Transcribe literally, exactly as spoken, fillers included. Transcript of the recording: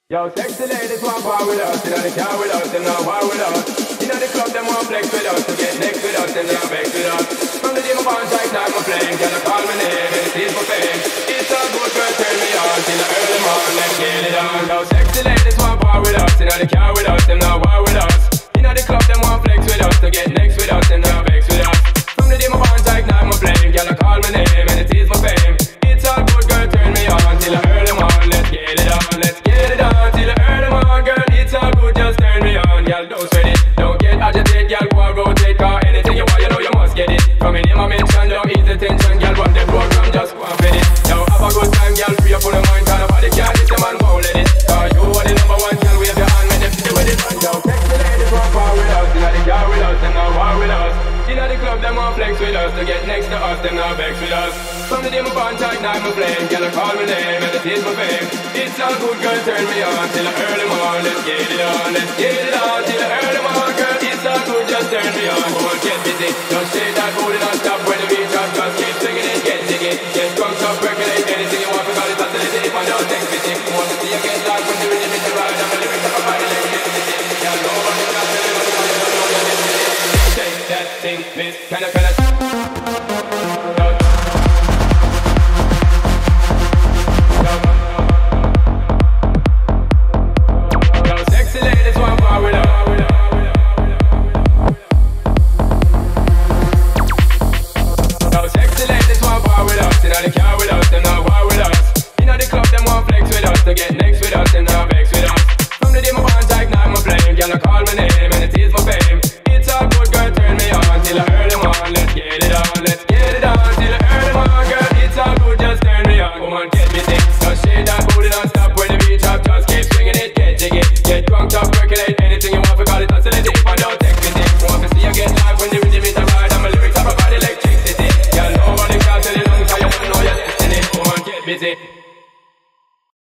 Yo, sexy ladies want war with us, inna the car with us, them not war with us. Inna the club, them want flex with us, to get next with us, them not vex with us. From the day my bond tight, now I'm playing, girl, I call my name, and it is for fame. It's a good girl, turn me on, till the early morning, let's get it on. Yo, sexy ladies want war with us, inna the car with us, them not war with us. Inna the club, them want flex with us, to get next with us, them not vex with us. From the day my bond tight, now I'm playing, girl, I call my name, and it is for fame. It's a good girl, turn me on, till the early morning, let's get it on, let's get it on. Till the early morning, girl, it's all good, just turn me on. Girl, don't sweat it, don't get agitated. Girl, go and rotate, cause anything you want, you know you must get it. From in my mention, don't ease the tension. Girl, run the program, just go and fit it. Now have a good time, girl, free up on the mind. Cause nobody can hit the man, won't let it. Cause you are the number one, girl, wave your hand, make them see with it. Yo, text the ladies, want war with us. Inna the car with us, them not war with us. Inna the club, them want flex with us. To get next to us, them not vex with us. From the day my bond tight, now I'm playing. Girl, I call my name, and it is my fame. It's all good, girl, turn me on till the early morning. Let's get it on, let's get it on till the early morning, girl. It's all good, just turn me on. Come on, get busy, don't shake that booty, don't stop when the beat drops. Just keep swinging it, get jiggy, get drunk, stop percolate. Anything you want, because it's oscillate. If I don't take pity, want to see you get lost when the rhythm is the ride. I'm a lyrics of a body, let's get busy. Girl, nobody can tell you what you want, you don't know you're listening. Take that thing, miss, kinda, kinda. Busy.